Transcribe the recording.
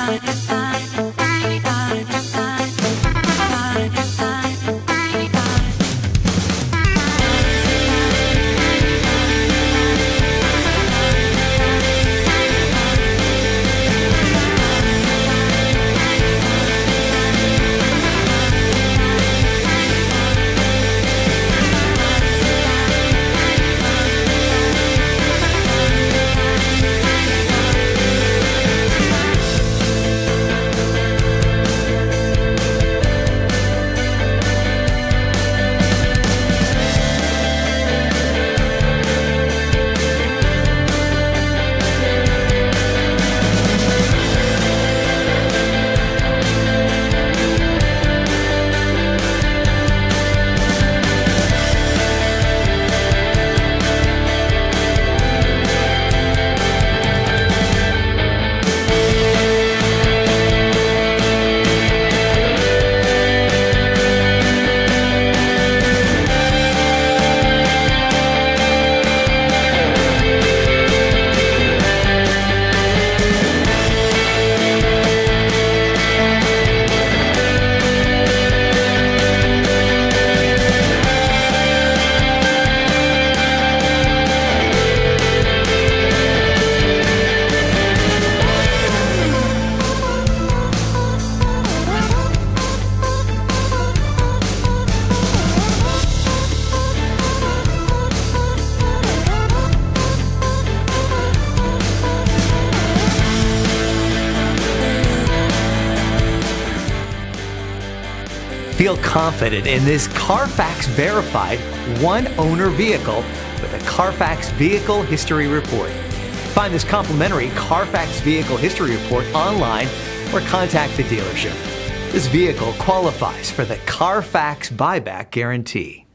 Feel confident in this Carfax verified one-owner vehicle with a Carfax Vehicle History Report. Find this complimentary Carfax Vehicle History Report online or contact the dealership. This vehicle qualifies for the Carfax Buyback Guarantee.